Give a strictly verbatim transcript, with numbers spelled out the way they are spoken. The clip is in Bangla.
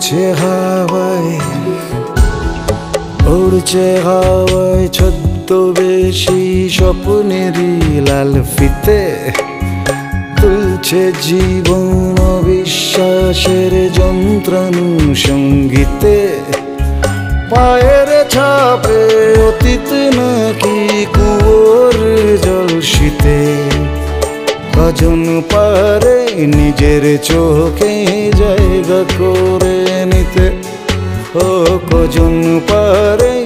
উড়ছে হাওয়ায় উড়ছে হাওয়ায় ছদ্মবেশী স্বপ্নেরই লাল ফিতে, তুলছে জীবন অবিশ্বাসের যন্ত্রাণু সঙ্গীতে। পায়ের ছাপে অতীত নাকি কুয়োর জল শীতে, কজন পারে নিজের চোখে জায়গা করে নিতে, ও কজন পারে